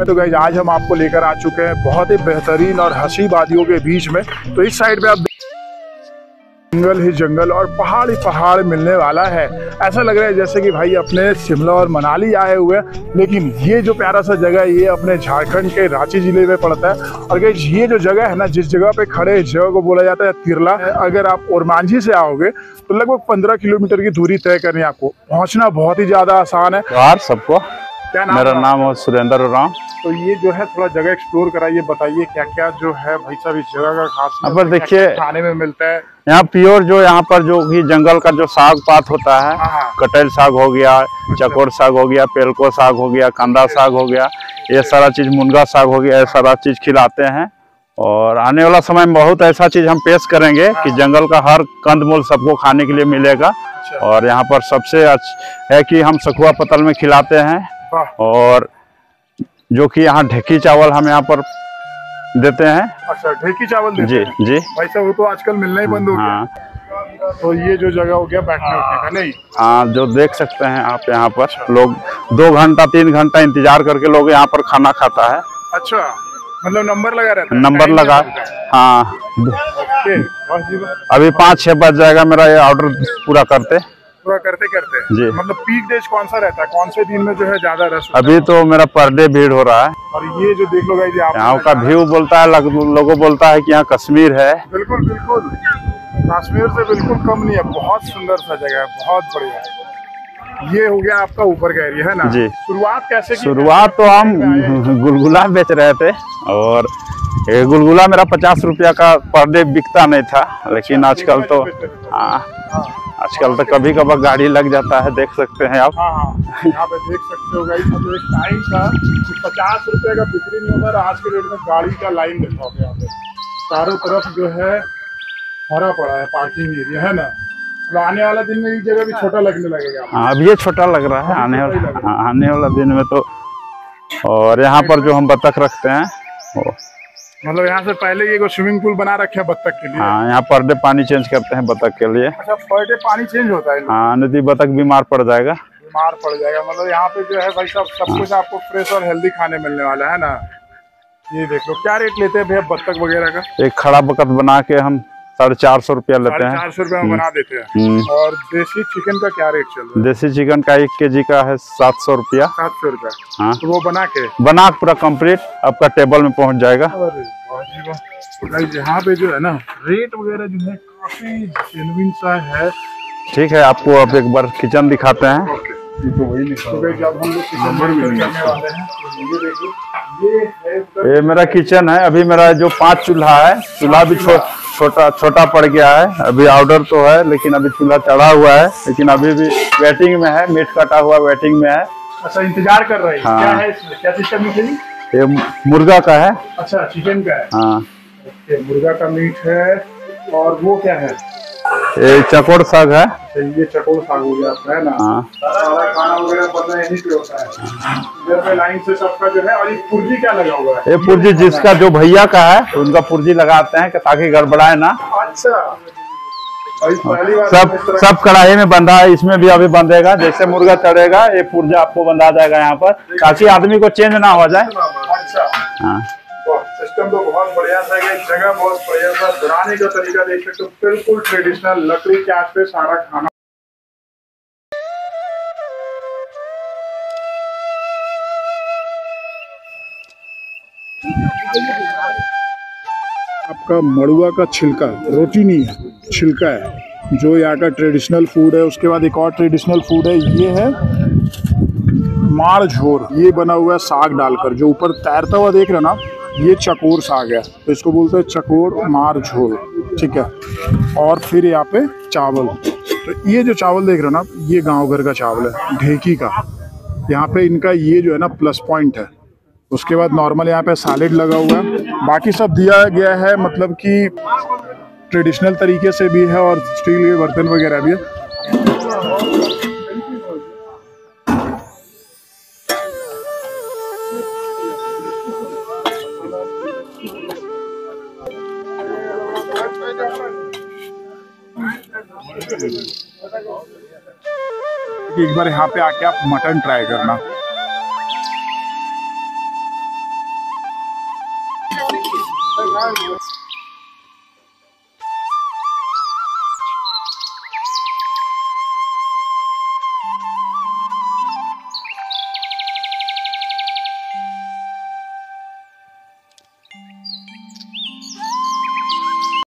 तो गाइस आज हम आपको लेकर आ चुके हैं बहुत ही बेहतरीन और हंसी वादियों के बीच में। तो इस साइड पे आप जंगल ही जंगल और पहाड़ ही पहाड़ मिलने वाला है। ऐसा लग रहा है जैसे कि भाई अपने शिमला और मनाली आए हुए हैं, लेकिन ये जो प्यारा सा जगह है ये अपने झारखंड के रांची जिले में पड़ता है। और गाइस ये जो जगह है ना, जिस जगह पे खड़े इस जगह को बोला जाता है तिरला। अगर आप ओरमांझी से आओगे तो लगभग 15 किलोमीटर की दूरी तय करनी, आपको पहुंचना बहुत ही ज्यादा आसान है। यार सबको क्या नाम? मेरा नाम है सुरेंद्र उरांव। तो ये जो है थोड़ा जगह एक्सप्लोर कराइए, बताइए क्या क्या जो है भाई साहब इस जगह का खास। यहाँ पर देखिए खाने में मिलता है यहाँ प्योर जो यहाँ पर जो भी जंगल का जो साग पात होता है, कटहल साग हो गया, चकोर साग हो गया, पेलको साग हो गया, कंदा साग हो गया, ये सारा चीज, मुनगा साग हो गया, ये सारा चीज खिलाते हैं। और आने वाला समय में बहुत ऐसा चीज हम पेश करेंगे कि जंगल का हर कंदमूल सबको खाने के लिए मिलेगा। और यहाँ पर सबसे अच्छा है कि हम सखुआ पतल में खिलाते हैं, और जो कि यहाँ ढेकी चावल हम यहाँ पर देते हैं। अच्छा, ढेकी चावल देते जी हैं। जी भाई साहब वो तो आजकल मिलना ही बंद हो गया। तो ये जो जगह हो गया बैठने उठने का नहीं? हाँ, जो देख सकते हैं आप यहाँ पर लोग 2 घंटा 3 घंटा इंतजार करके लोग यहाँ पर खाना खाता है। अच्छा, मतलब नंबर लगा रहता है? नंबर लगा, हाँ। अभी 5-6 बज जाएगा मेरा ये ऑर्डर पूरा करते जी। मतलब पीक डेज कौन सा रहता है, कौन से दिन में जो है ज्यादा रश? अभी तो मेरा पर डे भीड़ हो रहा है। और ये जो देख लो गाइस, यहाँ का व्यू बोलता है, लोगों बोलता है कि यहाँ कश्मीर है। बिल्कुल बिल्कुल, कश्मीर से बिल्कुल कम नहीं है। बहुत सुंदर सा जगह है, बहुत बढ़िया। ये हो गया आपका ऊपर का एरिया है ना जी। शुरुआत कैसे की? शुरुआत तो हम गुलगुला बेच रहे थे, और ये गुलगुला मेरा 50 रुपया का पर डे बिकता नहीं था। लेकिन आजकल तो आजकल तो कभी कभी गाड़ी लग जाता है, देख सकते हैं आप। यहाँ पे देख सकते हो गाइस, मतलब एक टाइम था 50 रुपए का बिक्री नहीं होता, आज के डेट में गाड़ी का लाइन देखा होगा। यहाँ पे चारों तरफ जो है भरा पड़ा है, पार्किंग एरिया है ना। तो आने वाला दिन में ये जगह भी छोटा लगने लगेगा। हाँ, अब ये छोटा लग रहा है, आने वाला दिन में तो। और यहाँ पर जो हम बतख रखते हैं, मतलब यहाँ से पहले ये स्विमिंग पूल बना रखे हैं बत्तख के लिए? हाँ, यहाँ पर डे पानी चेंज करते हैं बतख के लिए। अच्छा, पर डे पानी चेंज होता है? हाँ, नहीं बतख बीमार पड़ जाएगा। मतलब यहाँ पे जो है भाई साहब सब कुछ आपको फ्रेश और हेल्दी खाने मिलने वाला है ना। ये देख लो, क्या रेट लेते हैं भैया बत्तख वगैरह का? एक खड़ा बकत बना के हम 450 रुपया लेते हैं। 450 रुपया में बना देते हैं। और देसी चिकन का क्या रेट चल रहा है? देसी चिकन का 1 kg का है 700 रुपया। 700 रुपया? हाँ, तो वो बना के पूरा कंप्लीट आपका टेबल में पहुंच जाएगा। यहाँ पे जो है ना रेट वगैरह जो है काफी जेन्युइन सा है। ठीक है, आपको अब एक बार किचन दिखाते हैं। तो वही जब हम लोग किचन करने वाले हैं, ये देखिए ये मेरा किचन है। अभी मेरा जो 5 चूल्हा है, चूल्हा भी छोटा पड़ गया है। अभी ऑर्डर तो है, लेकिन अभी चूल्हा चढ़ा हुआ है, लेकिन अभी भी वेटिंग में है। मीट कटा हुआ वेटिंग में है। अच्छा, इंतजार कर रहे हैं। हाँ। क्या है इसमें, क्या सिस्टम है? ये मुर्गा का है। अच्छा, चिकन का है। हाँ, मुर्गा का मीट है। और वो क्या है? ये चकोर साग है। ये चकोर साग हो गया आपका है ना। हाँ, सारा खाना वगैरह बनना यहीं पे होता है, इधर पे लाइन से सबका जो है। और ये पुर्जी क्या लगा हुआ है? ये पुर्जी जिसका जो भैया का है उनका पुर्जी लगाते हैं ताकि गड़बड़ाए ना। अच्छा, सब कढ़ाई में बंधा है, इसमें भी अभी बंधेगा। जैसे मुर्गा चढ़ेगा ये पुर्जा आपको बंधा जाएगा यहाँ पर, ताकि आदमी को चेंज ना हो जाए। अच्छा, हाँ, सिस्टम तो बहुत बढ़िया था, जगह बहुत बढ़िया था। बनाने का तरीका देख सकते हो, बिल्कुल ट्रेडिशनल लकड़ी के आग पे सारा खाना। आपका मड़ुआ का छिलका, रोटी नहीं है, छिलका है, जो यहाँ का ट्रेडिशनल फूड है। उसके बाद एक और ट्रेडिशनल फूड है, ये है मार झोर। ये बना हुआ है साग डालकर, जो ऊपर तैरता हुआ देख रहे हो ना, ये चकोर साग है, तो इसको बोलते हैं चकोर मार झोल। ठीक है, और फिर यहाँ पे चावल। तो ये जो चावल देख रहे हो ना, ये गांव घर का चावल है, ढेकी का। यहाँ पे इनका ये जो है ना प्लस पॉइंट है। उसके बाद नॉर्मल यहाँ पे सैलेड लगा हुआ है, बाकी सब दिया गया है, मतलब कि ट्रेडिशनल तरीके से भी है और स्टील के बर्तन वगैरह भी है। एक बार यहाँ पे आके आप मटन ट्राई करना।